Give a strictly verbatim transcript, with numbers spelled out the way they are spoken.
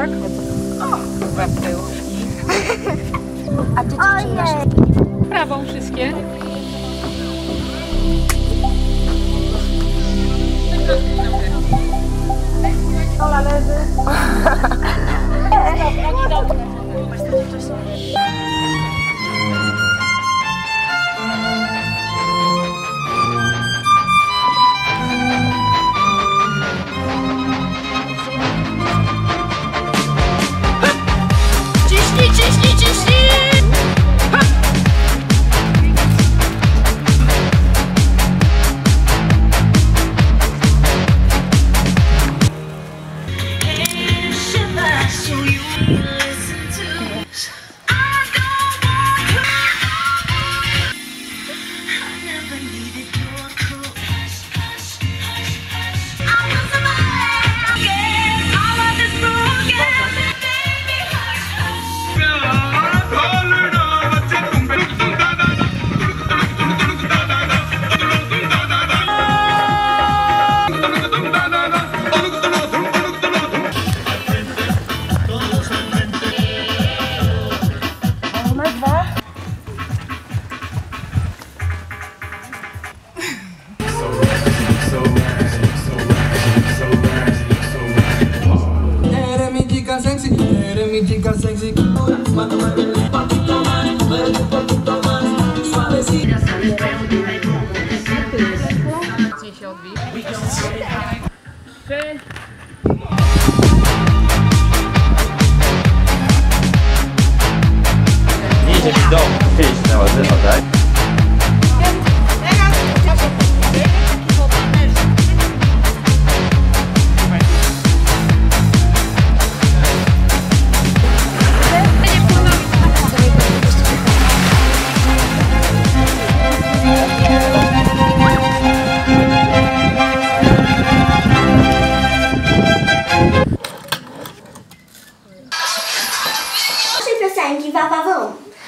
tak chodzą. O, łapkę już. A ty dzieci nasze prawą wszystkie. Ola leży. Nogi dobre. Ciśnij, ciśnij, ciśnij! Się odbij. Trzy. Nie idziesz do wyjść na łazyno, tak? Piosenki wawawą.